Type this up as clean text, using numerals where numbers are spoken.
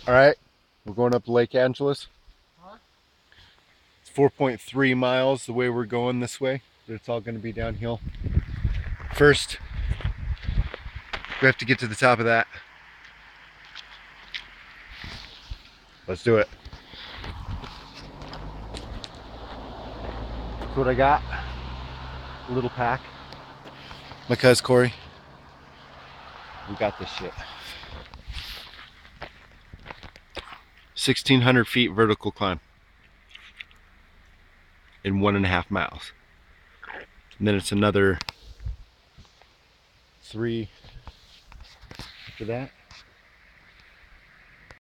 All right, we're going up Lake Angeles. Huh? It's 4.3 miles the way we're going this way, but it's all going to be downhill. First, we have to get to the top of that. Let's do it. That's what I got. A little pack. My cuz Corey. We got this shit. 1,600 feet vertical climb in 1.5 miles. And then it's another 3 after that.